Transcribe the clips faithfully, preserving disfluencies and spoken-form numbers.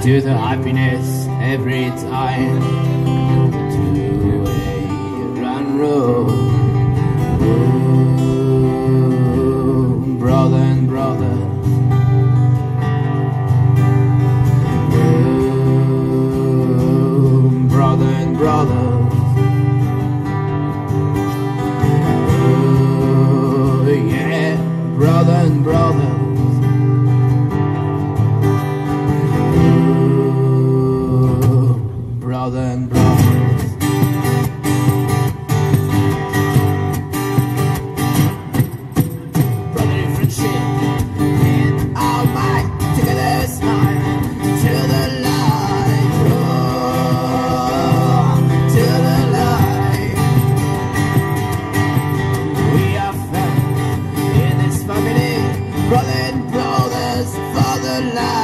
to the happiness every time, to a run road. Oh, brother and brother, oh, brother and brother, oh, yeah, brother and brother. Brother and brothers, brotherly friendship and all might together smile to the light, oh, to the light. We are found in this family, brother and brothers for the life.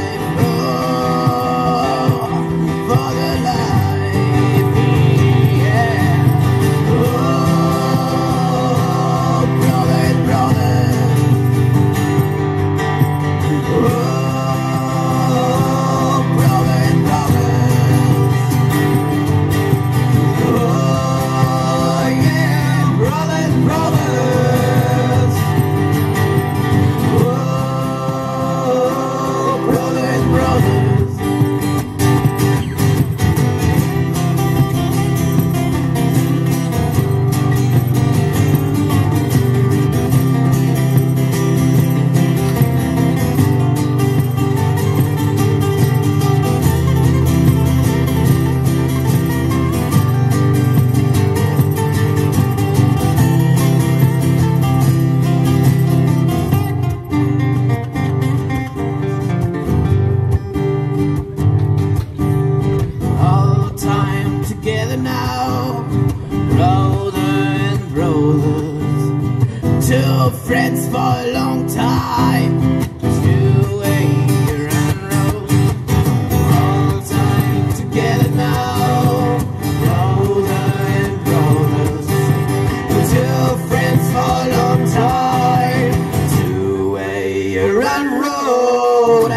Now, brother and brothers, two friends for a long time, two a run road, all the time together now, brother and brothers, two friends for a long time, two a run road,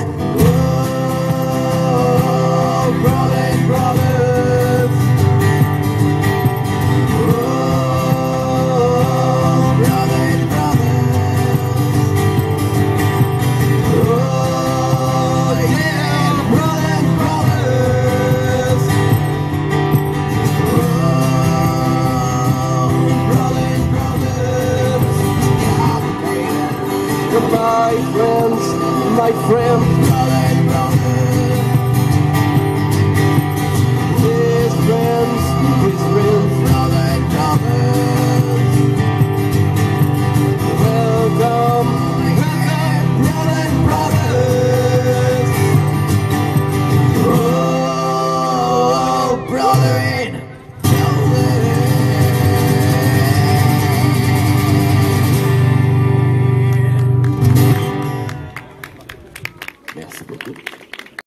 oh, brother and brothers. My friends, my friend.